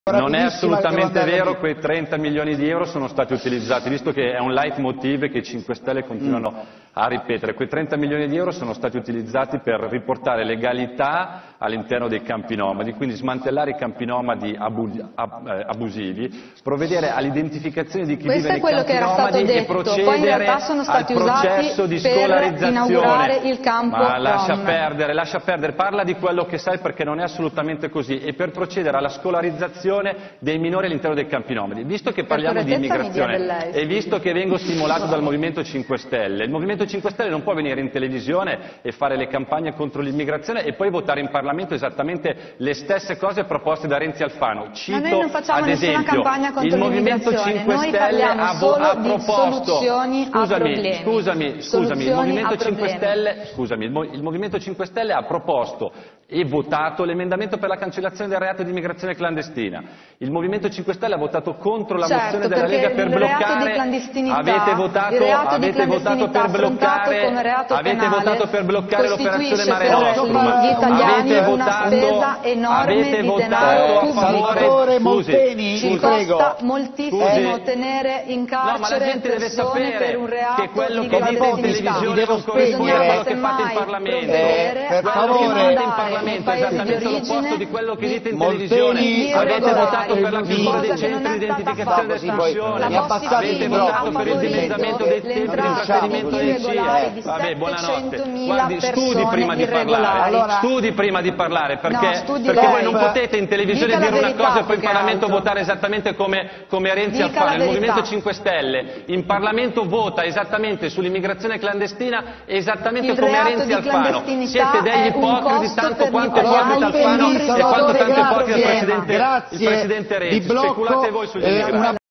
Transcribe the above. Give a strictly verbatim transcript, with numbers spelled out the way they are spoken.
Non è assolutamente vero, quei trenta milioni di euro sono stati utilizzati, visto che è un leitmotiv che i cinque Stelle continuano a ripetere. Quei trenta milioni di euro sono stati utilizzati per riportare legalità all'interno dei campi nomadi, quindi smantellare i campi nomadi abu ab abusivi, provvedere all'identificazione di chi Questo vive nei campi nomadi e procedere poi in realtà sono stati al processo di per scolarizzazione. inaugurare il campo Ma lascia Rom. perdere, lascia perdere, parla di quello che sai perché non è assolutamente così, e per procedere alla scolarizzazione dei minori all'interno dei campi nomadi. Visto che parliamo di immigrazione e visto che vengo stimolato dal Movimento cinque Stelle, il Movimento cinque Stelle non può venire in televisione e fare le campagne contro l'immigrazione e poi votare in Parlamento esattamente le stesse cose proposte da Renzi Alfano. Cito, Ma noi non facciamo ad nessuna esempio, campagna contro il Movimento l'immigrazione, cinque noi Stelle parliamo ha, solo ha di proposto, soluzioni a scusami, problemi. scusami, scusami, il Soluzioni Movimento a cinque problemi. Stelle, scusami, il, il Movimento cinque Stelle ha proposto e votato l'emendamento per la cancellazione del reato di immigrazione clandestina. Il Movimento cinque Stelle ha votato contro la Certo, mozione della Lega per il reato bloccare, di clandestinità, avete votato, il reato di avete votato per bloccare, come reato avete penale, votato per bloccare l'operazione Mare per Nostrum, gli italiani avete una votato, spesa enorme avete di votato denaro a favore, Senatore scusi, Molteni, Ci vi costa prego. moltissimo Scusi. tenere in No, ma la carcere gente deve persone sapere per un reato che quello di che dite in clandestinità. televisione devo non corrisponde a quello che Bisogna fate in mai Parlamento. provvedere Eh, per a favore. Quello che fate in mandare Parlamento è nei paesi esattamente di l'opposto origine di quello che dite in Molteni, televisione. Avete irregolari, votato per la chiusura cosa dei che non centri è di stata identificazione fatta. dell'espulsione. La Mi ha passato Avete il votato blocco, per il dimezzamento dei tempi di trattenimento dei C I E. Vabbè, buonanotte. Guardi, studi prima di parlare. Allora, Studi prima di parlare, perché, No, studi perché lei. voi non potete in televisione Dica la dire una verità, cosa e poi in più che Parlamento altro. votare esattamente come, come Renzi Dica Alfano. la Il verità. Movimento cinque Stelle in Parlamento vota esattamente sull'immigrazione clandestina esattamente Il come reato Renzi di Alfano. clandestinità Siete degli è un ipocriti costo tanto per quanto è l'Italia. ipocrita Allora, Alfano finito, e quanto tanto è grazie. ipocrita il Presidente, il Grazie Presidente di Renzi. blocco, Speculate voi sugli eh, immigrati. una